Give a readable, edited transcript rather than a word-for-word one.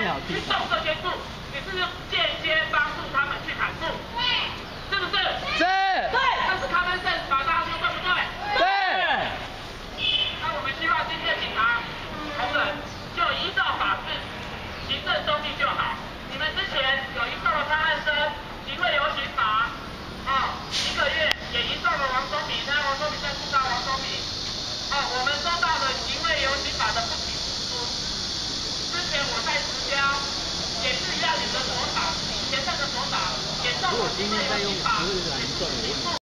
去种这些树，你是不是间接帮助他们去砍树？对，是不是？ 是。 对，这是common sense吧？大家说对不对？ 对。 那我们希望今天警察同仁就依照法治，行政中立就好。你们之前有移送了潘汉生，行为游行法，1个月也移送了王宗敏，那王宗敏在诉告王宗敏。我们收到了行为游行法的不起诉书。之前我在石雕也是一样，你的所长，以前那个所长也送我行为游行法。